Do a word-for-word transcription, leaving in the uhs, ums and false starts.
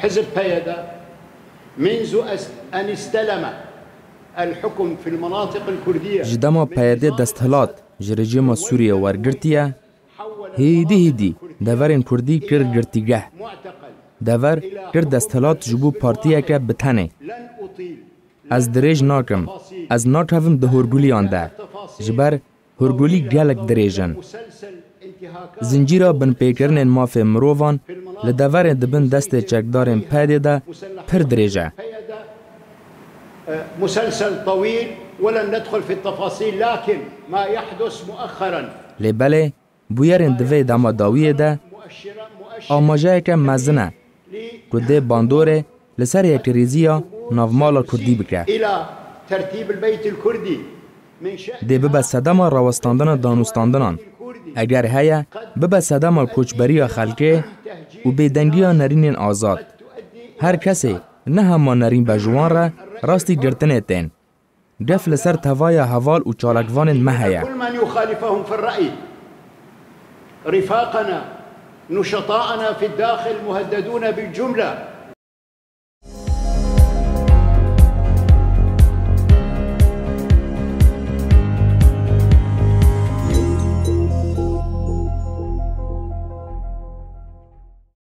حزب بيدا منذ أن استلم الحكم في المناطق الكردية جدما بيدا دستهلات جرجيما سوريا ورگرتيا هيدي هيدي دورين كردي كر گرتيگه دور كر دستهلات جبو پارتيا که بتنه از دريج ناكم از ناكهم ده هرگوليان ده جبر هرگولي گلک دريجن زنجيرا بن پیکرن مافي مروفان لدورين دبن دست چکدارن پيدا ده پر دريجه مسلسل طويل ولن ندخل في التفاصيل لكن ما يحدث مؤخرا لبله بویرن دوی داماداویه ده آماجه که مزنه کده باندوره لسر یک ریزیا نافمالا کردی بکه ده ببه صدما راوستاندن دانوستاندنان اگر هیا ببه صدما کوچبری خلکه و بیدنگی نرین آزاد هر کسی نه همان نرین بجوان را راستی گرتنه تین گف لسر توای حوال و چالکوان مهیا كل من يخالفهم في الرأي رفاقنا نشطاءنا في الداخل مهددون بالجملة